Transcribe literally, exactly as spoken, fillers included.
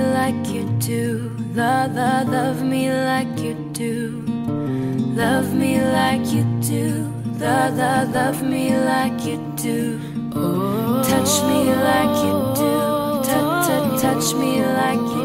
like you do. Love, love, love me like you do. Love me like you do. Love, love, love me like you do. Touch me like you do. Touch, touch, touch me like you do.